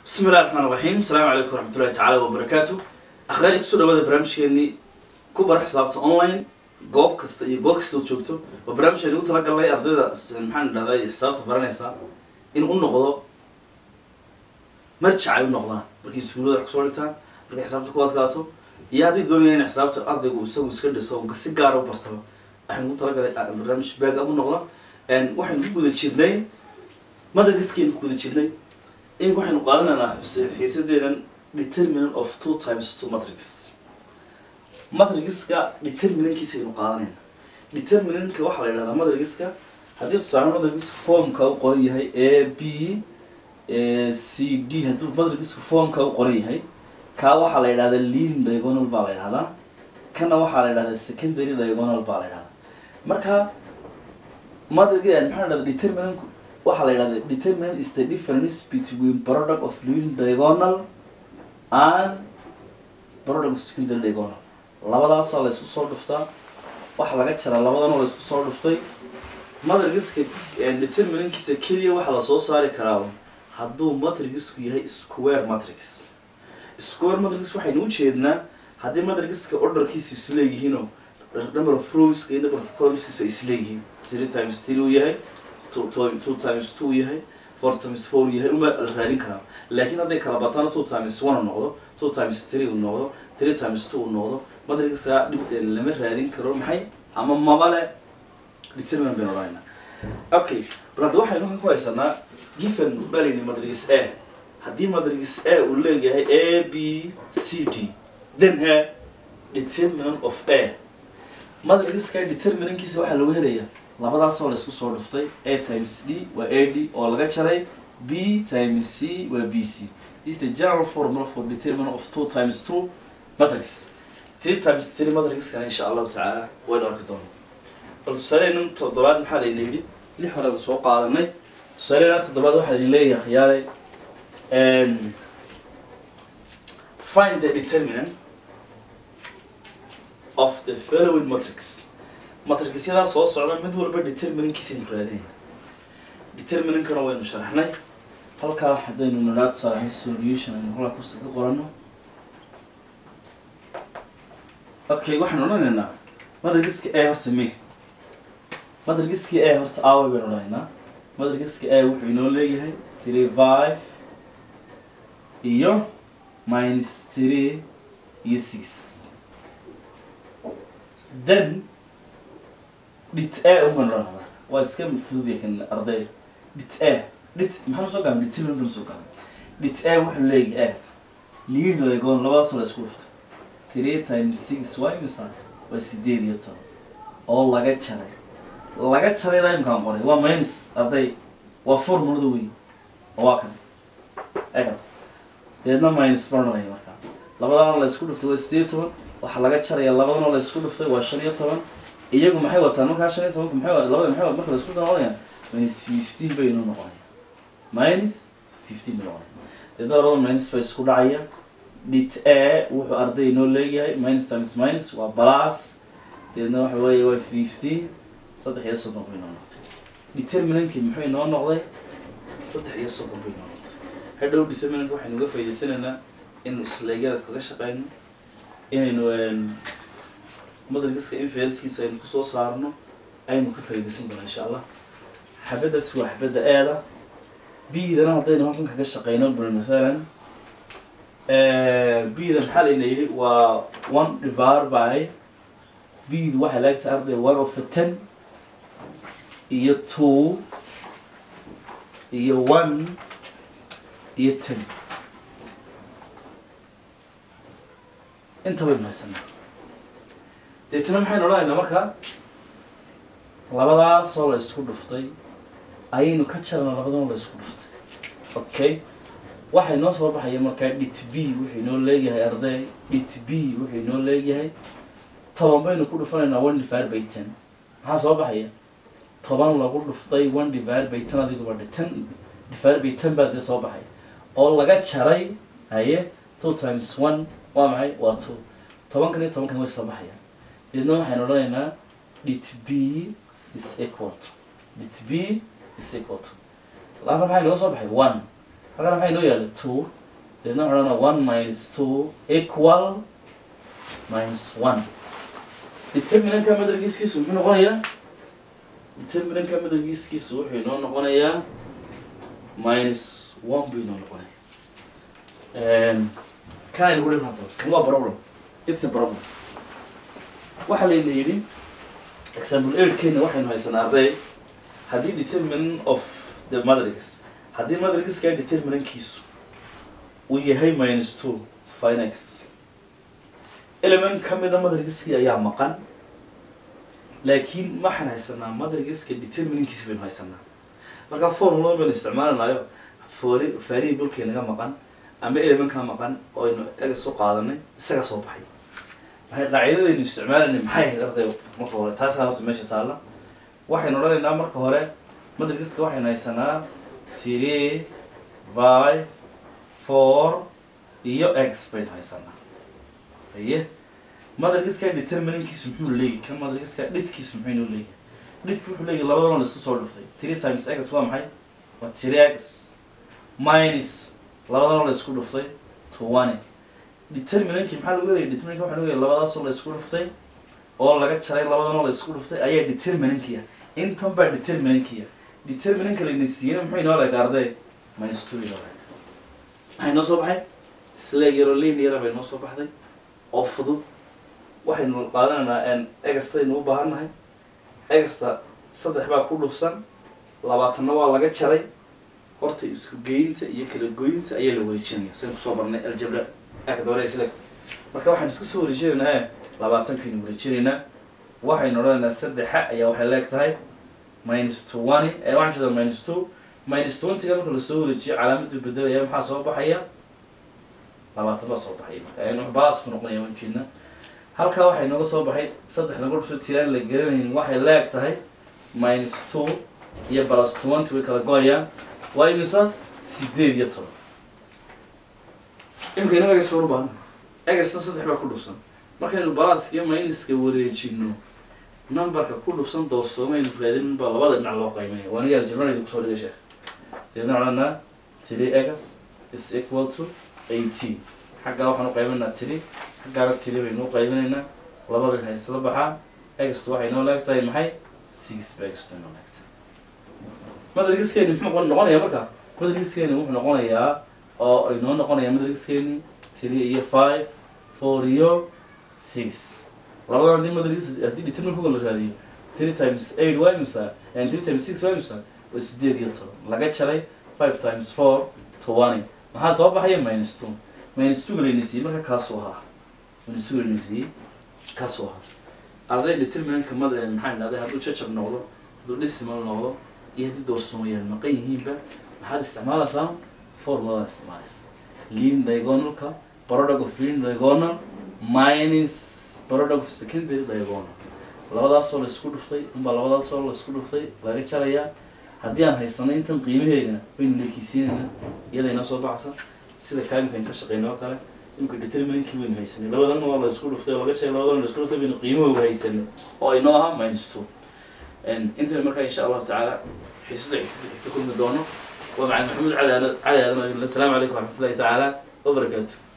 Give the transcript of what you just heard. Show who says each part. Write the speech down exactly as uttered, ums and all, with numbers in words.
Speaker 1: بسم الله الرحمن الرحيم. السلام عليكم ورحمة الله تعالى وبركاته. أخواني كسر هذا برنامج كأني كبر حسابات أونلاين جوب كست جوب كستو شوكتو وبرنامج اللي قلت لك الله يرضى محمد هذا حسابات برنامج صار إن قلنا قضاء مرجع عيون نقضان لكن سهولة حصول تان لكن حسابات قوات قاتو يهدي الدنيا إن حسابات الأرض وسوي سكر سو قصير وبرتبه إحنا قلت لك البرنامج باقي أبو نقضان إن واحد نقول الشدنين ماذا قصكين نقول الشدنين إن واحد نقارننا حسيدنا determinant of two times two matrix matrix كا determinant كيسي نقارنين determinant كواحد على هذا matrix كا هذي بتصير matrix form كاو قرية هاي A B C D هذو matrix form كاو قرية هاي كواحد على هذا leading diagonal بالي هذا كنا واحد على هذا secondary diagonal بالي هذا مركها matrix يعني هذا determinant waxa la yiraahdo determinant is the difference between product of leading diagonal and product of secondary diagonal labadaas oo la isku soo dhuftaa waxa laga jaraa labadan oo la isku soo dhuftay matrixka determinantkiisa kaliya waxa la soo saari karaa hadduu matrixku yahay square matrix square matrix waxaynu u jeednaa haddii matrixka orderkiisu is leeyihiin oo number of rows iyo number of columns is leeyihiin three times three uu yahay two, two, two times two yahay four times four yahay uma raadin karaa laakiin haday kala bataan two times one noqdo two times three noqdo three times two noqdo matrixka dhibteen lama raadin karo maxay ama mabale determinant been orayna okay brad waxaynu ku haysanaa given balini matrix A hadii matrix A uu leeyahay A B C D then ha determinant of A matrixka determinantkiisa waxa lagu helayaa labadaas oo la isku soo dhuftay A times D waa A D oo laga jaray B times C waa B C. This is the general formula for determinant of two times two matrix. three times three matrix kan insha Allah ta'ala way arki doonaa. Bal tusaaleyna toddobaad maxaa la yiri lix hore soo qaadanay tusaaleyna toddobaad waxa la leeyahay khiyaalay and find the determinant of the following matrix. matrix yada soo socda mid walba determinant kiisin raadin determinant kana waynu sharaxnay halka hadaynu nalaad saaray solution aynu hal ku soo qorano okay waxaan oranaynaa matrixka A horta me matrixka A horta A way oranaynaa matrixka A wuxuu inoo leeyahay three five iyo minus three iyo six then dit A uma rana waa iska fudud kan arday dit A dit maxaa soo gaabay determinant soo gaabay dit A wuxuu leeyahay lead diagonal labadaas la isku dhufto three times six waa imisa waa sideed iyo toban oo laga jaray laga jaray line kan qoray waa minus arday waa formulada weey waa kan eega deedna minus barnay marka labadaan la isku dhuftay waa sideed iyo toban waxa laga jaray labadaan la isku dhuftay waa shan iyo toban iyagu maxay wataan marka shan iyo toban maxay labada maxay marka la isku daraayaan minus fifteen bay inoo noqonayaan minus fifteen bay noqonayaan dadaro minus bay isku dhacaya dit A wuxuu arday inoo leeyahay minus times minus waa plus deedna waxa weeye waa fifteen saddex iyo soddon bay inoo noqotay determinantki muxuu inoo noqday saddex iyo soddon bay inoo noqotay hadhow determinant waxaynu uga faa'iideysanaynaa in isleegyada kaga shaqeyno inaynu matrixka inverse-kiisa aynu ku soo saarno aynu ka faa'iideysan doonaa insha Allah xabadaas waa xabada A-da B-dana haddaynu halkan kaga shaqeyno bal midalan ee B-da maxaa la yiri waa one divided by B-du waxa laga taarday one over ten iyo two iyo one iyo ten inta way mahadsanaa deetana maxay noqonaynaa marka labadaas oo la isku dhuftay ayaynu ka jarnaa labadan oo la isku dhuftay okay waxay noo soo baxaya marka dit B wuxuu inoo leeyahay arday dit B wuxuu inoo leeyahay toban baynu ku dhufanaynaa one divided by ten maxaa soo baxaya toban lagu dhuftay one divided by ten adigu badhay ten divided by ten baa soo baxay oo laga jaray haye two times one waa maxay waa two toban kan iyo toban kan way soo baxayaan deedna waxaynu oranaynaa dit B is equal to dit B is equal to laba maxay noo soo baxay one هذا ما حينو يلا two deedna waxaan odhanaa one minus two equal minus one. determinantka madarkiiskiisu muxuu noqonayaa determinantka madarkiiskiisu wuxuu inoo noqonayaa minus one buu inoo noqonaya. kan aynu ku dhigna hadaba kan waa problem, it's a problem. waxaa layna yidhi example eirkeena waxaynu haysanaa arday haddii determinant of the matrix haddii matrixka determinantkiisu uu yahay minus two five x element ka mida matrixkii ayaa maqan, laakiin waxaan haysanaa matrixka determinantkiisa baynu haysanaa. markaa formula baynu isticmaalanayo variable naga maqan ama element ka maqan oo aynu egas u qaadanay isaga soo baxay. maxay qaacidadaynu isticmaalanay maxay ahayd arday marka hore? taasaan horta meesha taalla. waxaynu odhanaynaa marka hore matrixka waxaynu haysanaa three five four iyo x baynu haysanaa. aye matrixka determinantkiisu muxuu leeyahay? kan matrixka dhidkiisu muxuu inoo leeyahay? dhidku wuxuu leeyahay labadan la isku soo dhuftay three times x waa maxay? waa three x minus labadan la isku dhuftay twenty. determinantki maxaa lagu leeyahay? determinantki waxaa lagu leeyahay labadaasoo la isku dhuftay oo laga jaray labadanoo la isku dhuftay ayaa determinantki ah. intan baa determinantki ah. determinantka layna siiyeyna muxuu inoo leeg arday? minus two inoo leeg. maxay noo soo baxay? isleeg yaroo linear bay noo soo baxday oo fudud. waxaynu qaadanaynaa egastaynu u baahannahay. egasta saddex baa ku dhufsan, labaatanna waa laga jaray. horta isku geynta iyo kala goynta ayaa la wareejinaya sidaan kusoo barnay aljabra akadore select. marka waxaan isku soo wareejinaynaa labaatankaynu wareejinaynaa. waxaynu odhanaynaa saddexa ayaa waxay leeg tahay minus twenty ee waxaan jeedaa minus two minus twenty-ga marka lasoo wareejiyo calaamadu bedelaya maxaa soo baxaya? labaatan baa soo baxaya. marka aynu baas ku noqonaya waan jeednaa. halkaa waxay nooga soo baxay saddex lagu dhufto tiraan la garanaynin waxay leeg tahay minus two iyo plus twenty way kala goyayaan. waa imisa? sideed iyo toban. imika inaga egas baan u baahana. egasna saddex baa ku dhufsan. markaynu balaska iyo minuska wareejino numberka ku dhufsan doorsoomaynu raadin baa labada dhinac loo qaymeeya. waa aniga aljabrayda kusoo dhigay sheekh. deedna odhanaa three x is equal to eighteen. xaggaa waxaan u qaybanaa three xaggaana three baynu u qaybinaynaa. labada dhinac isla baxaa. egstu waxay noo leeg tahay maxay? six ba egstu noo leeg tahay. matrixkeeni muxuu noqonayaa marka? matrixkeeni wuxuu noqonayaa oo inoo noqonayaa matrixkeeni three iyo five four iyo six. labadan haddii matrix haddii determinantku la raadiyo three times eight waa imisa and three times six waa imisa? waa sideed iyo toban. laga jaray five times four twenty. maxaa soo baxaya? minus two. minus two layna siiyey marka kaasuu ahaa. minus two layna siiyey kaasuu ahaa. arday determinantka mad maxaa idhahday hadduu jajab noqdo hadduu decimal noqdo iyo haddii doorsoomayaan maqan yihiinba maxaad isticmaalaysaa? formulada isticmaalaysa. lean diagonalka product of lean diagonal minus product of secondary diagonal. labadaasoo la isku dhuftay unbaa labadaasoo la isku dhuftay laga jarayaa. haddii aan haysanay intan qiimaheedana waynu leekeysiinaynaa iyada inoo soo baxaysa sida kaalimkan ka shaqeyna oo kale. imika determinantkii waynu haysanay labadanna waa la isku dhuftay oo laga jaray labadan la isku dhuftay baynu qiimahooga haysanay oo inoo ahaa minus two. intayna markaa insha allahu tacaala xiisada xiisada xigta kulmi doono. waa macalin maxamuud cali cali aadan. assalaamu calaykum waraxmatullahi tacaala wabarakaatu.